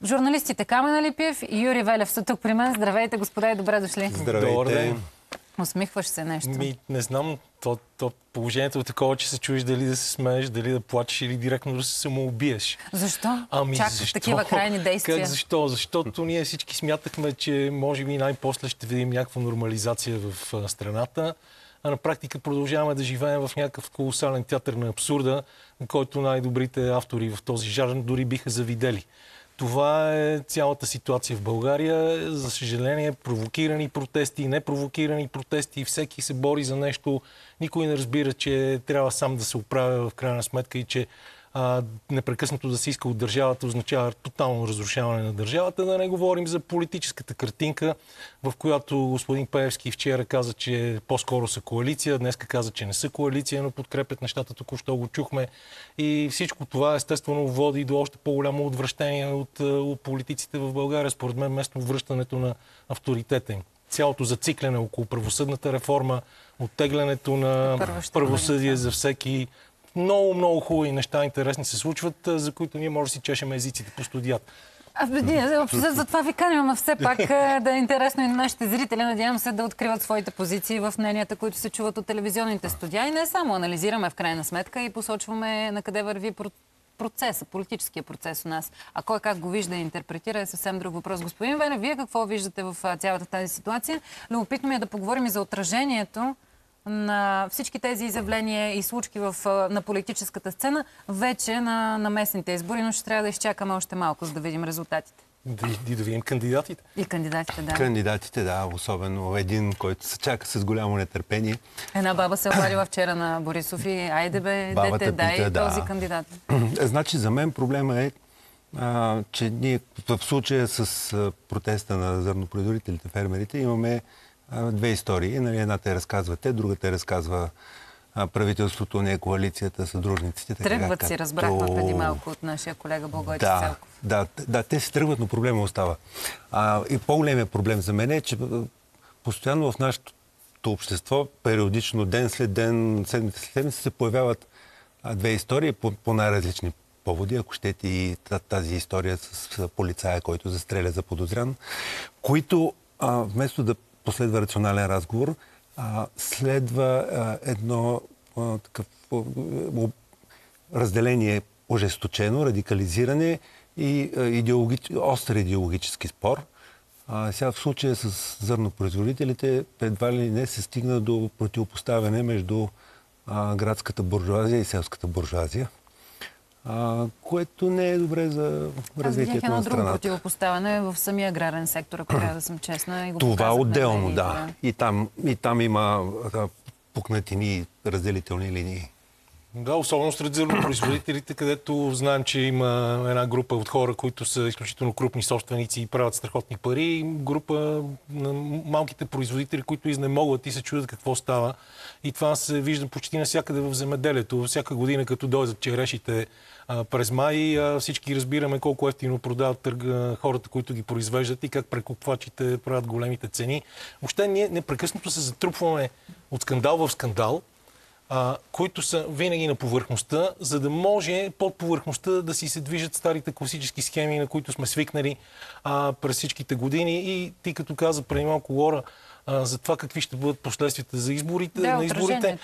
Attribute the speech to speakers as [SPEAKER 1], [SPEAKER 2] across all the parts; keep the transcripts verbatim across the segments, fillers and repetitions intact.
[SPEAKER 1] Журналистите Камен Алипиев и Юрий Велев са тук при мен. Здравейте, господа, и добре дошли.
[SPEAKER 2] Здравейте.
[SPEAKER 1] Усмихваш се нещо.
[SPEAKER 2] Ми, не знам, то, то положението е такова, че се чуеш дали да се смееш, дали да плачеш или директно да се самоубиеш.
[SPEAKER 1] Защо?
[SPEAKER 2] Ами,
[SPEAKER 1] Чак
[SPEAKER 2] защо?
[SPEAKER 1] такива крайни действия.
[SPEAKER 2] Как защо? Защото ние всички смятахме, че може би най-после ще видим някаква нормализация в а, страната, а на практика продължаваме да живеем в някакъв колосален театър на абсурда, на който най-добрите автори в този жанр дори биха завидели. Това е цялата ситуация в България. За съжаление, провокирани протести, непровокирани протести. Всеки се бори за нещо. Никой не разбира, че трябва сам да се оправя в крайна сметка и че а, непрекъснато да се иска от държавата означава тотално разрушаване на държавата. Да не говорим за политическата картинка, в която господин Пеевски вчера каза, че по-скоро са коалиция, днеска каза, че не са коалиция, но подкрепят нещата, току-що го чухме. И всичко това естествено води до още по-голямо отвращение от, от политиците в България, според мен, вместо връщането на авторитета им. Цялото зацикляне около правосъдната реформа, оттеглянето на правосъдие за всеки. Много, много хубави неща, интересни се случват, за които ние може да си чешем езиците по студията.
[SPEAKER 1] За това ви каним, но все пак да е интересно и на нашите зрители. Надявам се да откриват своите позиции в мненията, които се чуват от телевизионните студия. И не само анализираме в крайна сметка и посочваме на къде върви процеса, политическия процес у нас. А кой как го вижда и интерпретира е съвсем друг въпрос. Господин Велев, вие какво виждате в цялата тази ситуация? Любопитно ми е да поговорим и за отражението на всички тези изявления и случки в, на политическата сцена вече на, на местните избори, но ще трябва да изчакаме още малко, за да видим резултатите.
[SPEAKER 2] И да видим кандидатите.
[SPEAKER 1] И кандидатите, да.
[SPEAKER 3] Кандидатите, да, особено един, който се чака с голямо нетърпение.
[SPEAKER 1] Една баба се обадила вчера на Борисов и айде бе,
[SPEAKER 3] Бабата
[SPEAKER 1] дете, дай
[SPEAKER 3] пита, да.
[SPEAKER 1] този кандидат.
[SPEAKER 3] Значи за мен проблема е, а, че ние в случая с а, протеста на зърнопроизводителите, фермерите, имаме а, две истории. Нали, едната е разказва те, другата е разказва а, правителството, не коалицията, съдружниците.
[SPEAKER 1] Тръгват
[SPEAKER 3] така,
[SPEAKER 1] си, разбрахме преди малко от нашия колега Благойче
[SPEAKER 3] да,
[SPEAKER 1] Селков.
[SPEAKER 3] Да, да, те се тръгват, но проблема остава. А, и по-големият проблем за мен е, че постоянно в нашето общество, периодично, ден след ден, седмица след седмица, се появяват а, две истории по, по най-различни поводи. Ако щете и тази история с полицая, който застреля за подозрян, които а, вместо да последва рационален разговор, а, следва а, едно а, такъв а, разделение, ожесточено, радикализиране и а, идеологич... остър идеологически спор. А, сега в случая с зърнопроизводителите едва ли не се стигна до противопоставяне между а, градската буржуазия и селската буржуазия, а, което не е добре за развитието на страната.
[SPEAKER 1] Друго противопоставяне в самия аграрен сектор, ако трябва да съм честна. И го
[SPEAKER 3] това отделно, да.
[SPEAKER 1] да.
[SPEAKER 3] И там, и там има а, пукнатини, разделителни линии.
[SPEAKER 2] Да, особено сред зърнопроизводителите, където знаем, че има една група от хора, които са изключително крупни собственици и правят страхотни пари, и група на малките производители, които изнемогват и се чудят какво става. И това се вижда почти навсякъде в земеделието. Всяка година, като дойдат черешите а, през май, а, всички разбираме колко ефтино продават търга, хората, които ги произвеждат и как прекупвачите правят големите цени. Въобще ние непрекъснато се затрупваме от скандал в скандал, А, които са винаги на повърхността, за да може под повърхността да си се движат старите класически схеми, на които сме свикнали а, през всичките години. И ти като каза преди малко, Лора, а, за това какви ще бъдат последствията за изборите,
[SPEAKER 1] да,
[SPEAKER 2] на изборите.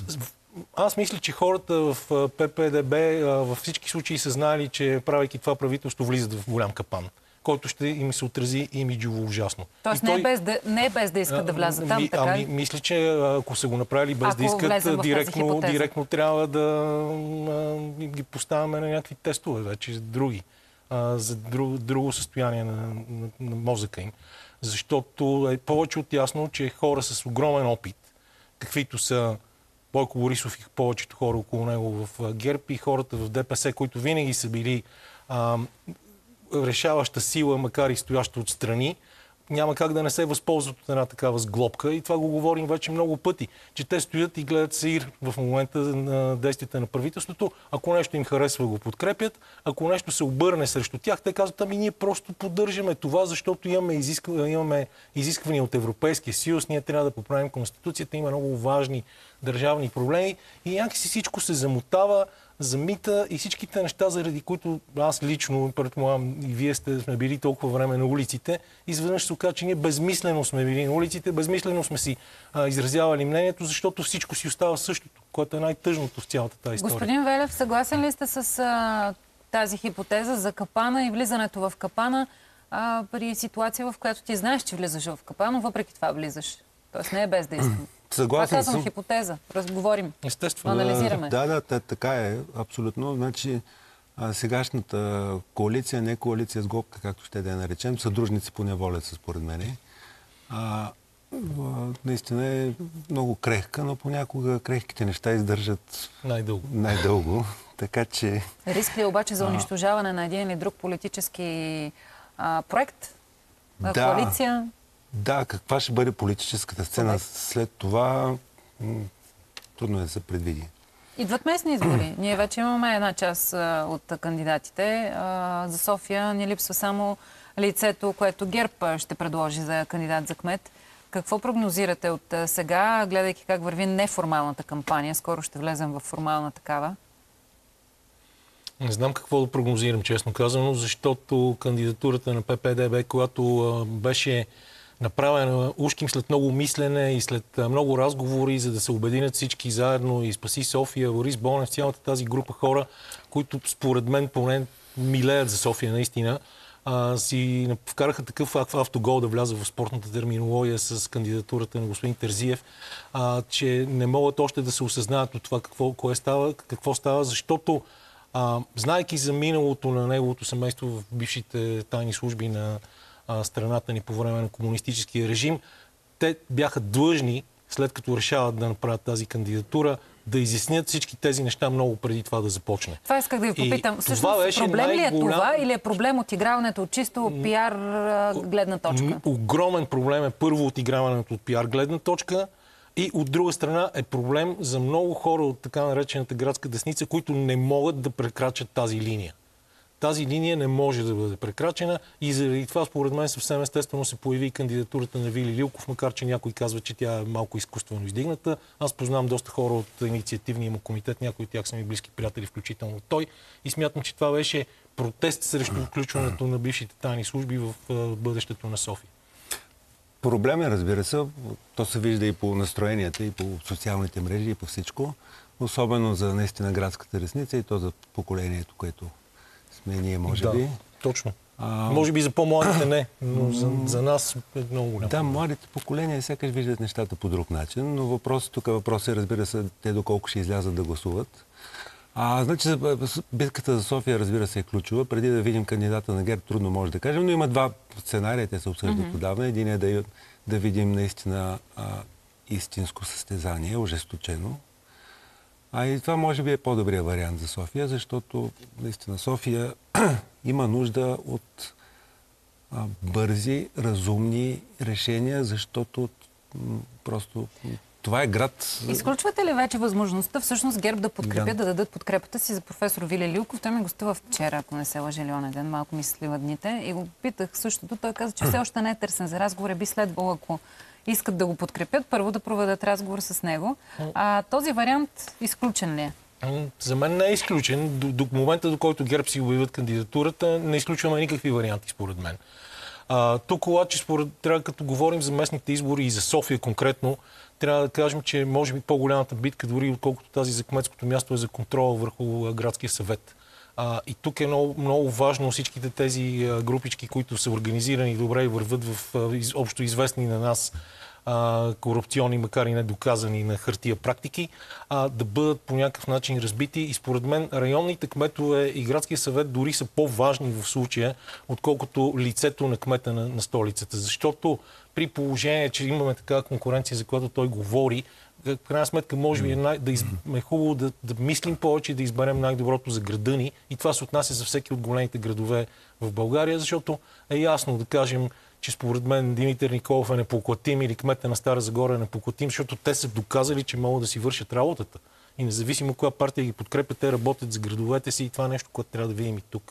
[SPEAKER 2] Аз мисля, че хората в Пе Пе Де Бе във всички случаи са знали, че правейки това правителство влизат в голям капан, който ще им се отрази имиджово ужасно.
[SPEAKER 1] Тоест не, той... е без да, не е без да искат да влязат там,
[SPEAKER 2] ми,
[SPEAKER 1] така?
[SPEAKER 2] Ами, мисля, че ако са го направили без ако да искат, директно, директно трябва да а, ги поставяме на някакви тестове вече, за други, а, за друг, друго състояние на, на, на мозъка им. Защото е повече от ясно, че хора с огромен опит, каквито са Бойко Борисов и повечето хора около него в ГЕРБ и хората в Де Пе Се, които винаги са били а, решаваща сила, макар и стояща отстрани, няма как да не се възползват от една такава сглобка. И това го говорим вече много пъти, че те стоят и гледат сеир в момента на действията на правителството. Ако нещо им харесва, го подкрепят. Ако нещо се обърне срещу тях, те казват, ами ние просто поддържаме това, защото имаме, изисква, имаме изисквания от Европейския съюз, ние трябва да поправим Конституцията, има много важни държавни проблеми и някакси всичко се замотава за мита и всичките неща, заради които аз лично, предполагам, и вие сте сме били толкова време на улиците, изведнъж се оказа, че ние безмислено сме били на улиците, безмислено сме си а, изразявали мнението, защото всичко си остава същото, което е най-тъжното в цялата тази история.
[SPEAKER 1] Господин Велев, съгласен ли сте с а, тази хипотеза за капана и влизането в капана а, при ситуация, в която ти знаеш, че влизаш в капана, но въпреки това влизаш? Тоест не е бездействие.
[SPEAKER 3] Съгласен
[SPEAKER 1] Това казвам
[SPEAKER 3] съм.
[SPEAKER 1] хипотеза. Разговорим.
[SPEAKER 2] Естествено.
[SPEAKER 1] Анализираме.
[SPEAKER 3] Да, да, да, така е, абсолютно. Значи, а, сегашната коалиция, не коалиция с Гопка, както ще да я наречем, съдружници по неволя са, според мен. А, а, наистина е много крехка, но понякога крехките неща издържат
[SPEAKER 2] най-дълго.
[SPEAKER 3] най-дълго. Така че...
[SPEAKER 1] Риск ли е обаче за унищожаване на един или друг политически а, проект?
[SPEAKER 3] Да.
[SPEAKER 1] Коалиция?
[SPEAKER 3] Да, каква ще бъде политическата сцена
[SPEAKER 1] Проект.
[SPEAKER 3] след това, м- трудно е да се предвиди.
[SPEAKER 1] Идват местни избори. Ние вече имаме една част а, от кандидатите. А, за София ни липсва само лицето, което ГЕРБ ще предложи за кандидат за кмет. Какво прогнозирате от а, сега, гледайки как върви неформалната кампания? Скоро ще влезем в формална такава.
[SPEAKER 2] Не знам какво да прогнозирам, честно казано, защото кандидатурата на ППДБ, която а, беше направена ушким след много мислене и след а, много разговори, за да се обединят всички заедно и Спаси София, Борис Бонев, цялата тази група хора, които според мен поне милеят за София наистина, а, си вкараха такъв автогол да вляза в спортната терминология с кандидатурата на господин Терзиев, а, че не могат още да се осъзнаят от това какво, кое става, какво става, защото а, знайки за миналото на неговото семейство в бившите тайни служби на а, страната ни по време на комунистическия режим, те бяха длъжни, след като решават да направят тази кандидатура, да изяснят всички тези неща много преди това да започне.
[SPEAKER 1] Това исках да ви попитам. Всъщност, проблем ли е това или е проблем от играването от чисто пиар гледна точка?
[SPEAKER 2] Огромен проблем е първо от играването от пиар гледна точка и от друга страна е проблем за много хора от така наречената градска десница, които не могат да прекрачат тази линия. Тази линия не може да бъде прекрачена и заради това, според мен, съвсем естествено се появи кандидатурата на Вили Лилков, макар че някой казва, че тя е малко изкуствено издигната. Аз познавам доста хора от инициативния му комитет, някои от тях са ми близки приятели, включително той, и смятам, че това беше протест срещу включването на бившите тайни служби в бъдещето на София.
[SPEAKER 3] Проблем е, разбира се, то се вижда и по настроенията, и по социалните мрежи, и по всичко. Особено за наистина градската десница и то за поколението, което сме ние, може
[SPEAKER 2] да,
[SPEAKER 3] би.
[SPEAKER 2] Точно. А... Може би за по-младите не, но за, за нас е много голямо.
[SPEAKER 3] Да, младите поколения сякаш виждат нещата по друг начин, но въпрос, тук въпрос е, разбира се, те доколко ще излязат да гласуват. А, значи, битката за София, разбира се, е ключова. Преди да видим кандидата на ГЕРБ, трудно може да кажем, но има два сценария, те се обсъждат mm-hmm. отдавна. Един е да, да видим наистина а, истинско състезание, ожесточено. А и това може би е по-добрия вариант за София, защото наистина София има нужда от а, бързи, разумни решения, защото м- просто това е град.
[SPEAKER 1] Изключвате ли вече възможността всъщност ГЕРБ да подкрепят,
[SPEAKER 3] да,
[SPEAKER 1] да дадат подкрепата си за професор Вили Лилков? Той ми гостува вчера, ако не се лъжа, ли онен ден, малко ми се слива дните, и го питах същото. Той каза, че все още не е търсен за разговор, би следвало, ако искат да го подкрепят, първо да проведат разговор с него. А този вариант изключен ли е?
[SPEAKER 2] За мен не е изключен. До, до момента, до който ГЕРБ си обявят кандидатурата, не изключваме никакви варианти, според мен. А, тук обаче, според, трябва, като говорим за местните избори и за София конкретно, трябва да кажем, че може би по-голямата битка, дори отколкото тази за кметското място, е за контрола върху градския съвет. А, и тук е много, много важно всичките тези а, групички, които са организирани добре и върват в а, из, общо известни на нас а, корупционни, макар и недоказани на хартия практики, а, да бъдат по някакъв начин разбити. И според мен районните кметове и градския съвет дори са по-важни в случая, отколкото лицето на кмета на, на столицата. Защото при положение, че имаме такава конкуренция, за която той говори, в крайна сметка, може би е, най- да из... е хубаво да, да мислим повече и да изберем най-доброто за града ни. И това се отнася за всеки от големите градове в България, защото е ясно да кажем, че според мен Димитър Николов е непоклатим или кмета на Стара Загора е непоклатим, защото те са доказали, че могат да си вършат работата. И независимо коя партия ги подкрепя, те работят за градовете си и това е нещо, което трябва да видим и тук.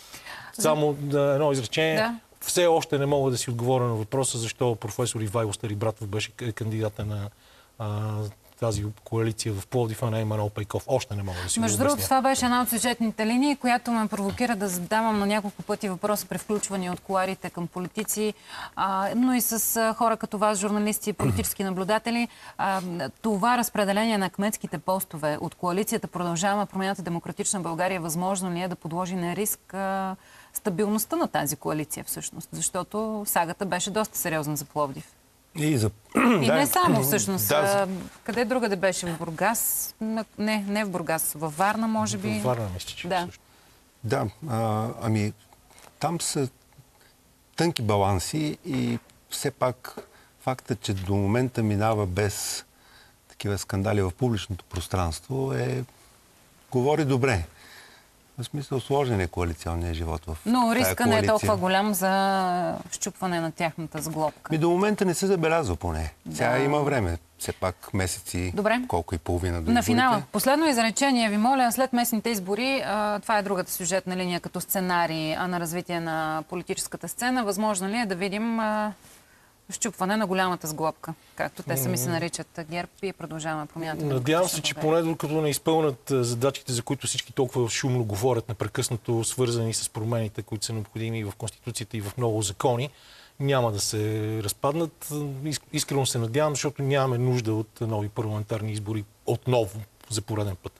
[SPEAKER 2] Само да, едно изречение. Да. Все още не мога да си отговоря на въпроса, защо професор Ивайло Старибратов беше кандидата на а, тази коалиция в Пловдив, а не Манол Пейков. Още не мога да си го
[SPEAKER 1] Между
[SPEAKER 2] обясня.
[SPEAKER 1] другото, това беше една от сюжетните линии, която ме провокира да задавам на няколко пъти въпроса при включвания от кулоарите към политици, а, но и с а, хора като вас, журналисти и политически наблюдатели. А, това разпределение на кметските постове от коалицията Продължаваме промяната Демократична България възможно ли е да подложи на риск а, стабилността на тази коалиция всъщност? Защото сагата беше доста сериозна за Пловдив.
[SPEAKER 3] И, за...
[SPEAKER 1] И
[SPEAKER 3] да,
[SPEAKER 1] не само всъщност.
[SPEAKER 3] Да,
[SPEAKER 1] А, къде другаде беше? В Бургас? Не, не в Бургас. Във Варна, може би.
[SPEAKER 2] Във Варна, мисля, че
[SPEAKER 1] да.
[SPEAKER 2] също.
[SPEAKER 3] Да, а, ами там са тънки баланси и все пак факта, че до момента минава без такива скандали в публичното пространство е говори добре. В смисъл сложен е коалиционния живот в
[SPEAKER 1] Но риска не е
[SPEAKER 3] коалиция.
[SPEAKER 1] толкова голям за щупване на тяхната сглобка.
[SPEAKER 3] Ми до момента не се забелязва поне.
[SPEAKER 1] Да.
[SPEAKER 3] Сега има време. Все пак месеци,
[SPEAKER 1] Добре.
[SPEAKER 3] колко и половина до
[SPEAKER 1] На
[SPEAKER 3] изборите.
[SPEAKER 1] финала. Последно изречение ви моля. След местните избори, а, това е другата сюжетна линия като сценарий а на развитие на политическата сцена. Възможно ли е да видим а, щупване на голямата сглобка, както те сами се наричат ГЕРБ и Продължаваме промяната?
[SPEAKER 2] Надявам се, че поне докато не изпълнят задачите, за които всички толкова шумно говорят, непрекъснато свързани с промените, които са необходими и в Конституцията, и в много закони, няма да се разпаднат. Искрено се надявам, защото нямаме нужда от нови парламентарни избори отново за пореден път.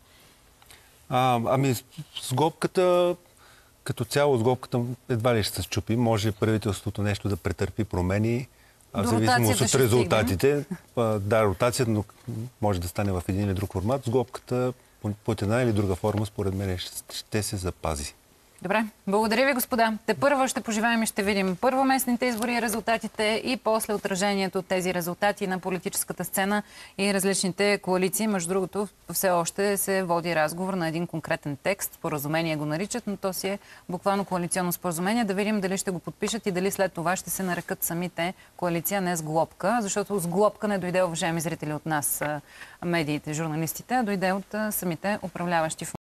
[SPEAKER 3] А, ами сглобката, като цяло сглобката едва ли ще се счупи. Може правителството нещо да претърпи промени, а в
[SPEAKER 1] До
[SPEAKER 3] зависимост
[SPEAKER 1] ротацията
[SPEAKER 3] от
[SPEAKER 1] ще
[SPEAKER 3] резултатите. А, да, ротацията, но може да стане в един или друг формат. Сглобката по, по една или друга форма, според мен, ще, ще се запази.
[SPEAKER 1] Добре. Благодаря ви, господа. Те първо ще поживеем и ще видим първо местните избори и резултатите и после отражението от тези резултати на политическата сцена и различните коалиции. Между другото, все още се води разговор на един конкретен текст. Споразумение го наричат, но то си е буквално коалиционно споразумение. Да видим дали ще го подпишат и дали след това ще се нарекат самите коалиция, не сглобка. Защото сглобка не дойде, уважаеми зрители, от нас, медиите, журналистите, а дойде от самите управляващи.